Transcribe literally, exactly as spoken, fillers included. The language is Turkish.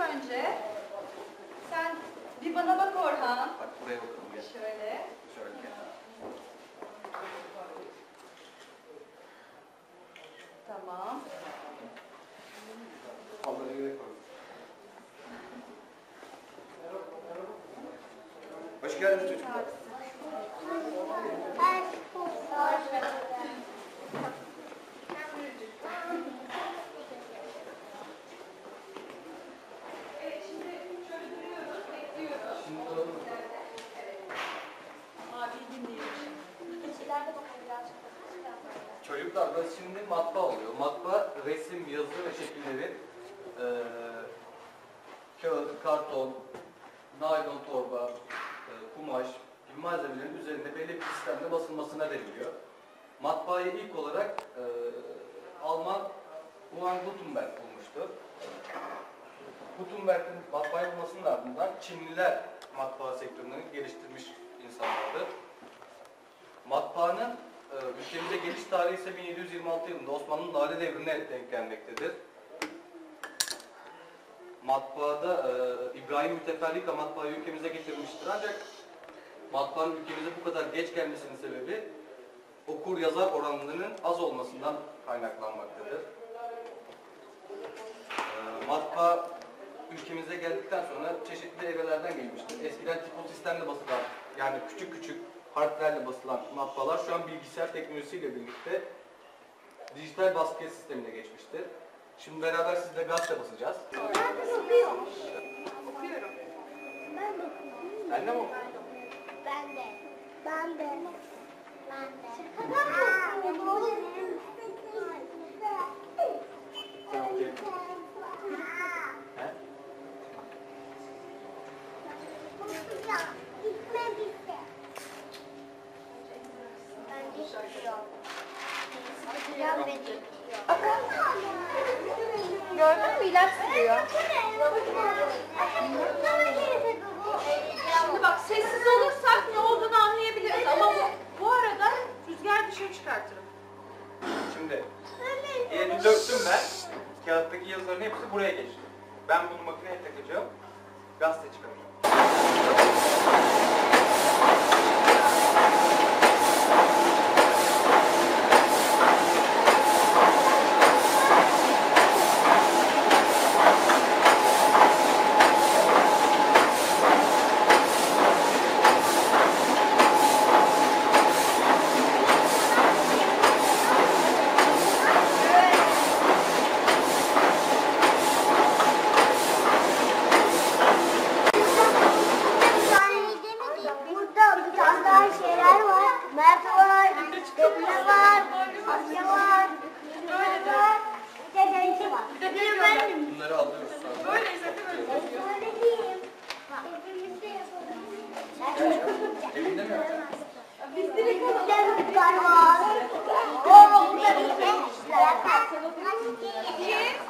önce. Sen bir bana bak Orhan. Bak buraya bakalım. Gel. Şöyle. Şöyle gel. Tamam. Onlara gerek var. Hoş geldiniz çocuklar. Evet, şimdi şöyle duruyoruz, bekliyoruz. Şimdi duralım. Abi dinleyelim. Çocuklar da şimdi matbaa oluyor. Matbaa resim, yazı ve şekilleri e, kağıt, karton, naylon torba, e, kumaş gibi malzemelerin üzerinde belli bir sistemde basılmasına deniliyor. Matbaayı ilk olarak e, Alman Johann Gutenberg bulmuştu. Gutenberg'in matbaayı bulmasının ardından Çinliler matbaa sektörünü geliştirmiş insanlardı. Matbaanın e, ülkemize geliş tarihi ise bin yedi yüz yirmi altı yılında Osmanlı Lale Devri'ne denk gelmektedir. Matbaada e, İbrahim Müteferrika matbaayı ülkemize getirmiştir, ancak matbaanın ülkemize bu kadar geç gelmesinin sebebi okur yazar oranlarının az olmasından kaynaklanmaktadır. E, matbaa ülkemize geldikten sonra çeşitli evrelerden gelmiştir. Eskiden tipo sistemle basılan, yani küçük küçük harflerle basılan matbaalar şu an bilgisayar teknolojisiyle birlikte dijital baskı sistemine geçmiştir. Şimdi beraber sizle gazete basacağız. Okuyorum. Ben de okuyayım. Sen de mi okuyorsun? Ben de. Ben de. Ben de. Ben de. Sen okuyabilir misin? He? Gitme bitti. Ben de istiyorum. Biraz beni istiyor. Gördün mü? İlaç sürüyor. Şimdi bak, sessiz olursak ne olduğunu anlayabiliriz ama bu, bu arada rüzgar dışarı çıkartırım. Şimdi elini döktüm ben. Kağıttaki yazıların hepsi buraya geçti. Ben bunu makineye takacağım. Gazete çıkaracağım. Burada bir tane daha şeyler var. Mert var, Demir var, Asya var, Yunus var, bir de Denizli var. Bir de bir benim. Bunları alıyoruz sonra. Böyleyiz hepimiz. Öyle değil. Hepimiz de yapalım. Elinde mi yapacaksın? Biz direkt alalım. Demir var. O burada bir de. Kim?